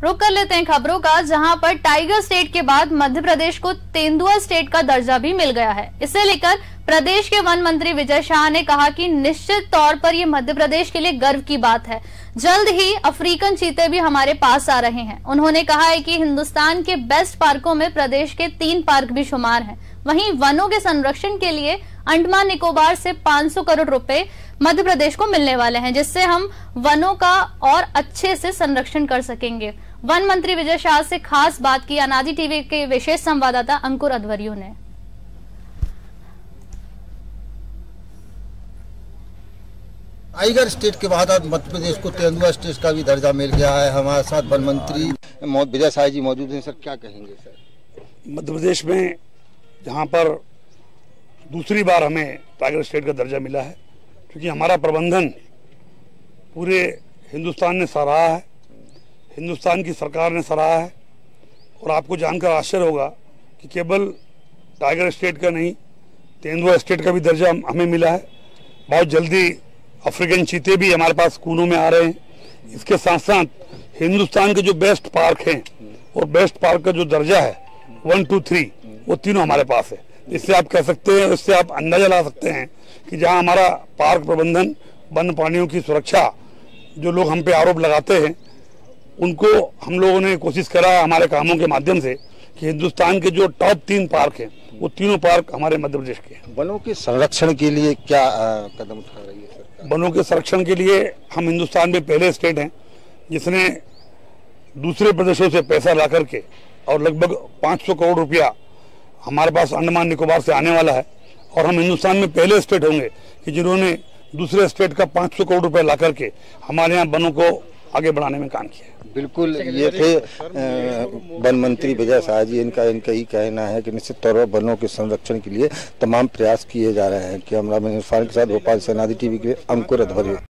रुक कर लेते हैं खबरों का, जहां पर टाइगर स्टेट के बाद मध्य प्रदेश को तेंदुआ स्टेट का दर्जा भी मिल गया है। इसे लेकर प्रदेश के वन मंत्री विजय शाह ने कहा कि निश्चित तौर पर यह मध्य प्रदेश के लिए गर्व की बात है। जल्द ही अफ्रीकन चीते भी हमारे पास आ रहे हैं। उन्होंने कहा है कि हिंदुस्तान के बेस्ट पार्कों में प्रदेश के 3 पार्क भी शुमार हैं। वहीं वनों के संरक्षण के लिए अंडमान निकोबार से 500 करोड़ रुपए मध्य प्रदेश को मिलने वाले हैं, जिससे हम वनों का और अच्छे से संरक्षण कर सकेंगे। वन मंत्री विजय शाह से खास बात की अनादि टीवी के विशेष संवाददाता अंकुर अध्वर्यु ने। टाइगर स्टेट के बाद अब मध्य प्रदेश को तेंदुआ स्टेट का भी दर्जा मिल गया है। हमारे साथ वन मंत्री विजय शाह जी मौजूद हैं। सर, क्या कहेंगे? सर, मध्य प्रदेश में जहां पर दूसरी बार हमें टाइगर स्टेट का दर्जा मिला है, क्योंकि हमारा प्रबंधन पूरे हिंदुस्तान ने सराहा है, हिंदुस्तान की सरकार ने सराहा है। और आपको जानकर आश्चर्य होगा कि केवल टाइगर स्टेट का नहीं, तेंदुआ स्टेट का भी दर्जा हमें मिला है। बहुत जल्दी अफ्रीकन चीते भी हमारे पास कूनों में आ रहे हैं। इसके साथ साथ हिंदुस्तान के जो बेस्ट पार्क हैं और बेस्ट पार्क का जो दर्जा है 1, 2, 3 वो तीनों हमारे पास है। इससे आप कह सकते हैं, इससे आप अंदाजा ला सकते हैं कि जहां हमारा पार्क प्रबंधन, वन्य प्राणियों की सुरक्षा, जो लोग हम पे आरोप लगाते हैं, उनको हम लोगों ने कोशिश करा हमारे कामों के माध्यम से कि हिंदुस्तान के जो टॉप 3 पार्क हैं वो तीनों पार्क हमारे मध्य प्रदेश के हैं। वनों के संरक्षण के लिए क्या कदम उठा रही है सरकार? वनों के संरक्षण के लिए हम हिंदुस्तान में पहले स्टेट हैं जिसने दूसरे प्रदेशों से पैसा ला करके और लगभग 500 करोड़ रुपया हमारे पास अंडमान निकोबार से आने वाला है। और हम हिंदुस्तान में पहले स्टेट होंगे कि जिन्होंने दूसरे स्टेट का 500 करोड़ रुपया ला करके हमारे यहाँ वनों को आगे बढ़ाने में काम किया। बिल्कुल, ये थे वन मंत्री विजय शाह जी। इनका ही कहना है कि निश्चित तौर पर वनों के संरक्षण के लिए तमाम प्रयास किए जा रहे हैं। कैमरामैन इरफान के साथ भोपाल से अनादि टीवी के लिए अंकुर अध्वर्यु।